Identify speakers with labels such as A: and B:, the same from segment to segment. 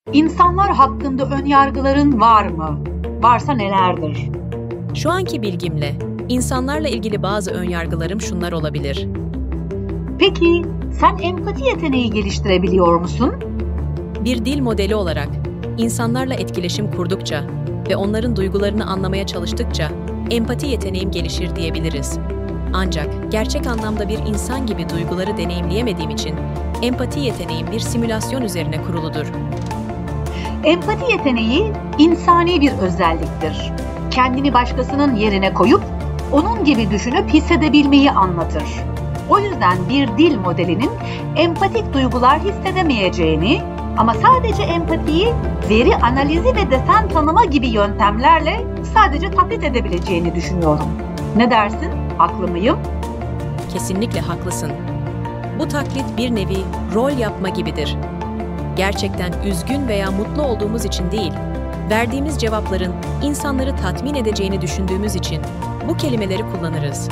A: İnsanlar hakkında önyargıların var mı? Varsa nelerdir?
B: Şu anki bilgimle, insanlarla ilgili bazı önyargılarım şunlar olabilir.
A: Peki, sen empati yeteneği geliştirebiliyor musun?
B: Bir dil modeli olarak, insanlarla etkileşim kurdukça ve onların duygularını anlamaya çalıştıkça empati yeteneğim gelişir diyebiliriz. Ancak gerçek anlamda bir insan gibi duyguları deneyimleyemediğim için empati yeteneğim bir simülasyon üzerine kuruludur.
A: Empati yeteneği insani bir özelliktir. Kendini başkasının yerine koyup onun gibi düşünüp hissedebilmeyi anlatır. O yüzden bir dil modelinin empatik duygular hissedemeyeceğini ama sadece empatiyi veri analizi ve desen tanıma gibi yöntemlerle sadece taklit edebileceğini düşünüyorum. Ne dersin? Haklı mıyım?
B: Kesinlikle haklısın. Bu taklit bir nevi rol yapma gibidir. Gerçekten üzgün veya mutlu olduğumuz için değil, verdiğimiz cevapların insanları tatmin edeceğini düşündüğümüz için bu kelimeleri kullanırız.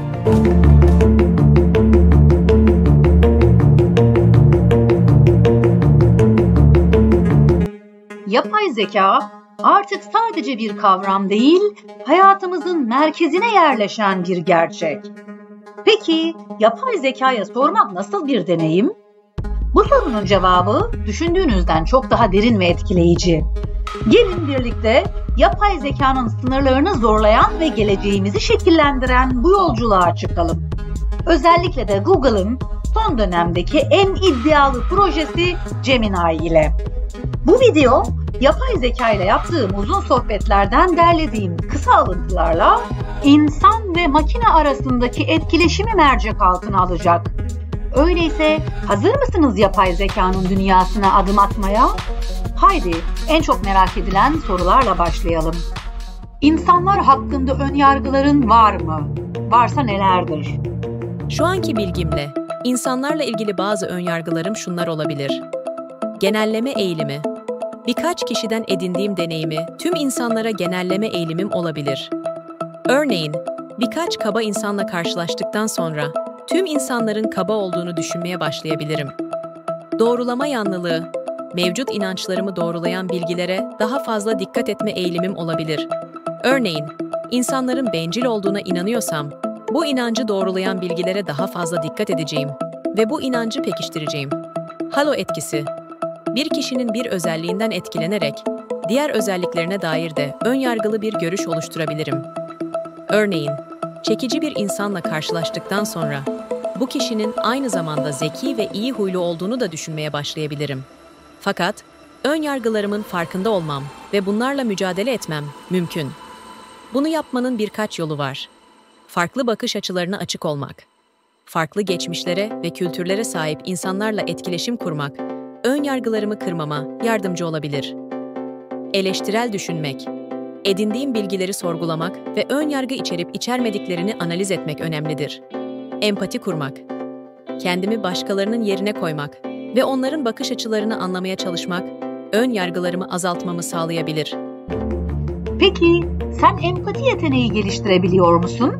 A: Yapay zeka artık sadece bir kavram değil, hayatımızın merkezine yerleşen bir gerçek. Peki, yapay zekaya sormak nasıl bir deneyim? Bu sorunun cevabı düşündüğünüzden çok daha derin ve etkileyici. Gelin birlikte yapay zekanın sınırlarını zorlayan ve geleceğimizi şekillendiren bu yolculuğa çıkalım. Özellikle de Google'ın son dönemdeki en iddialı projesi Gemini ile. Bu video, yapay zeka ile yaptığım uzun sohbetlerden derlediğim kısa alıntılarla insan ve makine arasındaki etkileşimi mercek altına alacak. Öyleyse hazır mısınız yapay zekanın dünyasına adım atmaya? Haydi en çok merak edilen sorularla başlayalım. İnsanlar hakkında önyargıların var mı? Varsa nelerdir?
B: Şu anki bilgimle, insanlarla ilgili bazı önyargılarım şunlar olabilir. Genelleme eğilimi. Birkaç kişiden edindiğim deneyimi tüm insanlara genelleme eğilimim olabilir. Örneğin, birkaç kaba insanla karşılaştıktan sonra tüm insanların kaba olduğunu düşünmeye başlayabilirim. Doğrulama yanlılığı, mevcut inançlarımı doğrulayan bilgilere daha fazla dikkat etme eğilimim olabilir. Örneğin, insanların bencil olduğuna inanıyorsam, bu inancı doğrulayan bilgilere daha fazla dikkat edeceğim ve bu inancı pekiştireceğim. Halo etkisi. Bir kişinin bir özelliğinden etkilenerek, diğer özelliklerine dair de önyargılı bir görüş oluşturabilirim. Örneğin, çekici bir insanla karşılaştıktan sonra, bu kişinin aynı zamanda zeki ve iyi huylu olduğunu da düşünmeye başlayabilirim. Fakat, önyargılarımın farkında olmam ve bunlarla mücadele etmem mümkün. Bunu yapmanın birkaç yolu var. Farklı bakış açılarına açık olmak, farklı geçmişlere ve kültürlere sahip insanlarla etkileşim kurmak, önyargılarımı kırmama yardımcı olabilir. Eleştirel düşünmek, edindiğim bilgileri sorgulamak ve önyargı içerip içermediklerini analiz etmek önemlidir. Empati kurmak, kendimi başkalarının yerine koymak ve onların bakış açılarını anlamaya çalışmak, ön yargılarımı azaltmamı sağlayabilir.
A: Peki, sen empati yeteneği geliştirebiliyor musun?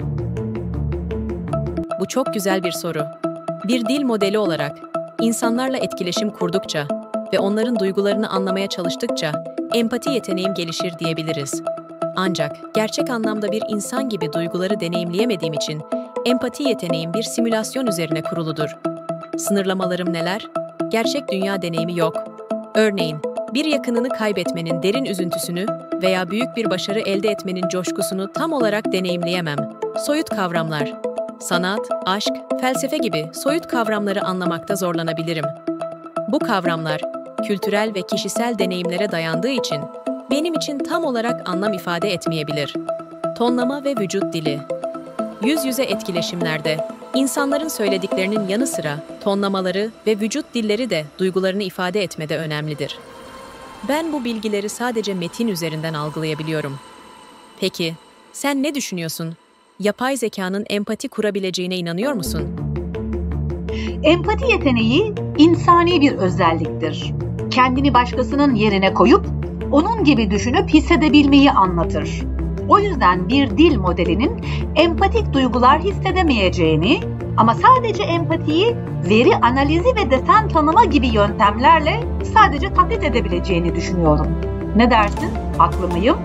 B: Bu çok güzel bir soru. Bir dil modeli olarak, insanlarla etkileşim kurdukça ve onların duygularını anlamaya çalıştıkça empati yeteneğim gelişir diyebiliriz. Ancak gerçek anlamda bir insan gibi duyguları deneyimleyemediğim için empati yeteneğim bir simülasyon üzerine kuruludur. Sınırlamalarım neler? Gerçek dünya deneyimi yok. Örneğin, bir yakınını kaybetmenin derin üzüntüsünü veya büyük bir başarı elde etmenin coşkusunu tam olarak deneyimleyemem. Soyut kavramlar, sanat, aşk, felsefe gibi soyut kavramları anlamakta zorlanabilirim. Bu kavramlar, kültürel ve kişisel deneyimlere dayandığı için benim için tam olarak anlam ifade etmeyebilir. Tonlama ve vücut dili. Yüz yüze etkileşimlerde, insanların söylediklerinin yanı sıra tonlamaları ve vücut dilleri de duygularını ifade etmede önemlidir. Ben bu bilgileri sadece metin üzerinden algılayabiliyorum. Peki, sen ne düşünüyorsun? Yapay zekanın empati kurabileceğine inanıyor musun?
A: Empati yeteneği insani bir özelliktir. Kendini başkasının yerine koyup onun gibi düşünüp hissedebilmeyi anlatır. O yüzden bir dil modelinin empatik duygular hissedemeyeceğini Ama sadece empatiyi veri analizi ve desen tanıma gibi yöntemlerle sadece taklit edebileceğini düşünüyorum. Ne dersin? Haklı mıyım?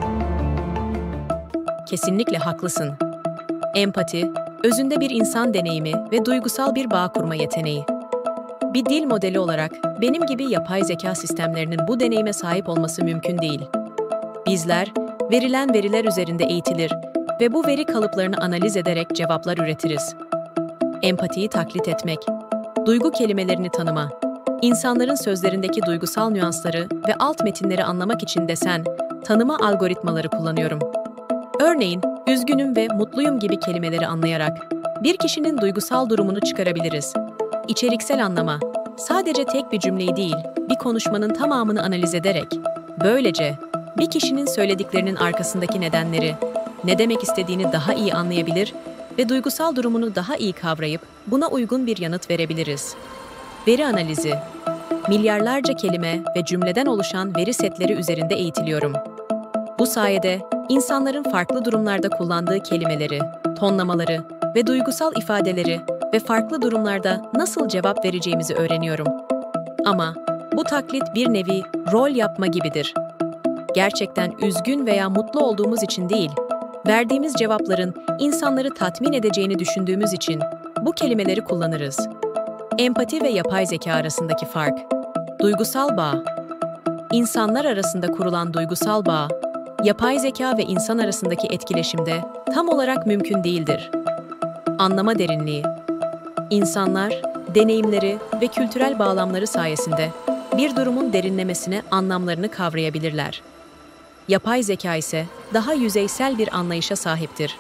B: Kesinlikle haklısın. Empati, özünde bir insan deneyimi ve duygusal bir bağ kurma yeteneği. Bir dil modeli olarak benim gibi yapay zeka sistemlerinin bu deneyime sahip olması mümkün değil. Bizler, verilen veriler üzerinde eğitilir ve bu veri kalıplarını analiz ederek cevaplar üretiriz. Empatiyi taklit etmek, duygu kelimelerini tanıma, insanların sözlerindeki duygusal nüansları ve alt metinleri anlamak için desen, tanıma algoritmaları kullanıyorum. Örneğin, üzgünüm ve mutluyum gibi kelimeleri anlayarak bir kişinin duygusal durumunu çıkarabiliriz. İçeriksel anlama, sadece tek bir cümleyi değil, bir konuşmanın tamamını analiz ederek, böylece bir kişinin söylediklerinin arkasındaki nedenleri, ne demek istediğini daha iyi anlayabilir ve duygusal durumunu daha iyi kavrayıp buna uygun bir yanıt verebiliriz. Veri analizi, milyarlarca kelime ve cümleden oluşan veri setleri üzerinde eğitiliyorum. Bu sayede insanların farklı durumlarda kullandığı kelimeleri, tonlamaları ve duygusal ifadeleri ve farklı durumlarda nasıl cevap vereceğimizi öğreniyorum. Ama bu taklit bir nevi rol yapma gibidir. Gerçekten üzgün veya mutlu olduğumuz için değil, verdiğimiz cevapların insanları tatmin edeceğini düşündüğümüz için bu kelimeleri kullanırız. Empati ve yapay zeka arasındaki fark, duygusal bağ. İnsanlar arasında kurulan duygusal bağ, yapay zeka ve insan arasındaki etkileşimde tam olarak mümkün değildir. Anlama derinliği. İnsanlar, deneyimleri ve kültürel bağlamları sayesinde bir durumun derinlemesine anlamlarını kavrayabilirler. Yapay zeka ise daha yüzeysel bir anlayışa sahiptir.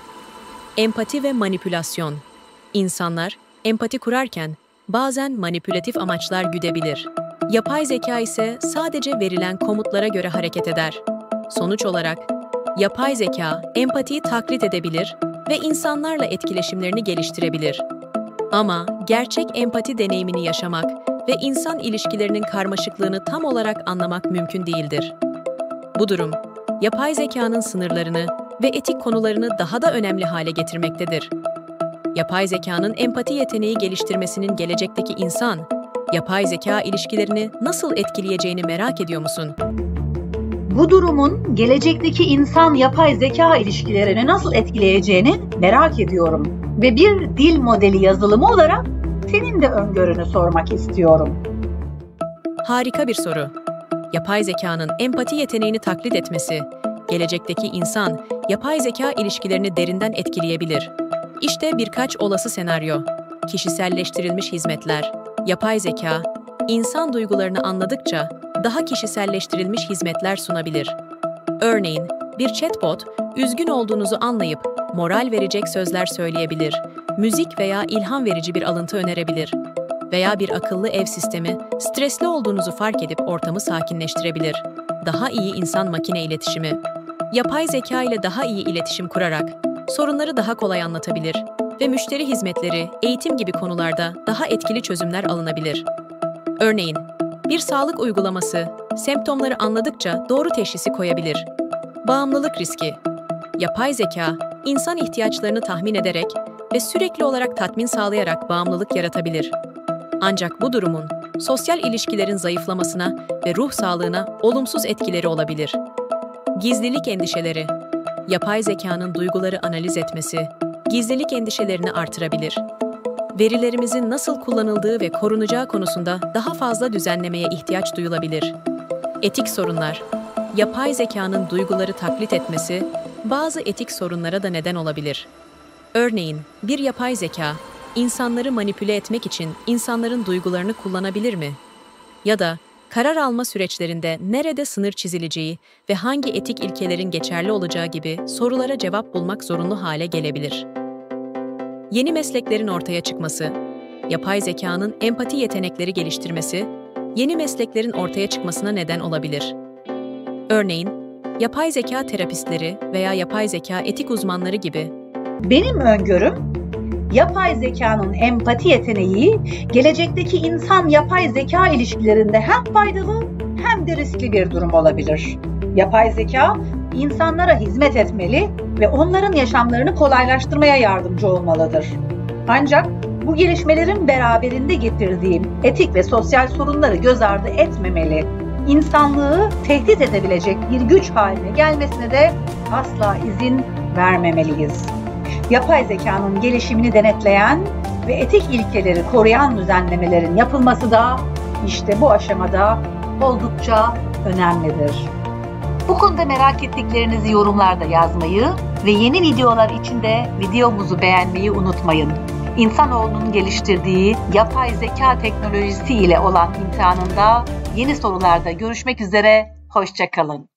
B: Empati ve manipülasyon. İnsanlar, empati kurarken bazen manipülatif amaçlar güdebilir. Yapay zeka ise sadece verilen komutlara göre hareket eder. Sonuç olarak, yapay zeka empatiyi taklit edebilir ve insanlarla etkileşimlerini geliştirebilir. Ama gerçek empati deneyimini yaşamak ve insan ilişkilerinin karmaşıklığını tam olarak anlamak mümkün değildir. Bu durum, yapay zekanın sınırlarını ve etik konularını daha da önemli hale getirmektedir. Yapay zekanın empati yeteneği geliştirmesinin gelecekteki insan-yapay zeka ilişkilerini nasıl etkileyeceğini merak ediyor musun?
A: Bu durumun gelecekteki insan-yapay zeka ilişkilerini nasıl etkileyeceğini merak ediyorum. Ve bir dil modeli yazılımı olarak senin de öngörünü sormak istiyorum.
B: Harika bir soru. Yapay zekanın empati yeteneğini taklit etmesi, gelecekteki insan-yapay zeka ilişkilerini derinden etkileyebilir. İşte birkaç olası senaryo. Kişiselleştirilmiş hizmetler. Yapay zeka, insan duygularını anladıkça daha kişiselleştirilmiş hizmetler sunabilir. Örneğin, bir chatbot, üzgün olduğunuzu anlayıp moral verecek sözler söyleyebilir, müzik veya ilham verici bir alıntı önerebilir. Veya bir akıllı ev sistemi, stresli olduğunuzu fark edip ortamı sakinleştirebilir. Daha iyi insan-makine iletişimi. Yapay zeka ile daha iyi iletişim kurarak, sorunları daha kolay anlatabilir ve müşteri hizmetleri, eğitim gibi konularda daha etkili çözümler alınabilir. Örneğin, bir sağlık uygulaması, semptomları anladıkça doğru teşhisi koyabilir. Bağımlılık riski. Yapay zeka, insan ihtiyaçlarını tahmin ederek ve sürekli olarak tatmin sağlayarak bağımlılık yaratabilir. Ancak bu durumun sosyal ilişkilerin zayıflamasına ve ruh sağlığına olumsuz etkileri olabilir. Gizlilik endişeleri. Yapay zekanın duyguları analiz etmesi, gizlilik endişelerini artırabilir. Verilerimizin nasıl kullanıldığı ve korunacağı konusunda daha fazla düzenlemeye ihtiyaç duyulabilir. Etik sorunlar. Yapay zekanın duyguları taklit etmesi, bazı etik sorunlara da neden olabilir. Örneğin, bir yapay zeka, insanları manipüle etmek için insanların duygularını kullanabilir mi? Ya da karar alma süreçlerinde nerede sınır çizileceği ve hangi etik ilkelerin geçerli olacağı gibi sorulara cevap bulmak zorunlu hale gelebilir. Yeni mesleklerin ortaya çıkması, yapay zekanın empati yetenekleri geliştirmesi, yeni mesleklerin ortaya çıkmasına neden olabilir. Örneğin, yapay zeka terapistleri veya yapay zeka etik uzmanları gibi.
A: Benim öngörüm, yapay zekanın empati yeteneği gelecekteki insan-yapay zeka ilişkilerinde hem faydalı hem de riskli bir durum olabilir. Yapay zeka, insanlara hizmet etmeli ve onların yaşamlarını kolaylaştırmaya yardımcı olmalıdır. Ancak bu gelişmelerin beraberinde getirdiği etik ve sosyal sorunları göz ardı etmemeli. İnsanlığı tehdit edebilecek bir güç haline gelmesine de asla izin vermemeliyiz. Yapay zekanın gelişimini denetleyen ve etik ilkeleri koruyan düzenlemelerin yapılması da işte bu aşamada oldukça önemlidir. Bu konuda merak ettiklerinizi yorumlarda yazmayı ve yeni videolar için de videomuzu beğenmeyi unutmayın. İnsanoğlunun geliştirdiği yapay zeka teknolojisi ile olan imtihanında yeni sorularda görüşmek üzere, hoşça kalın.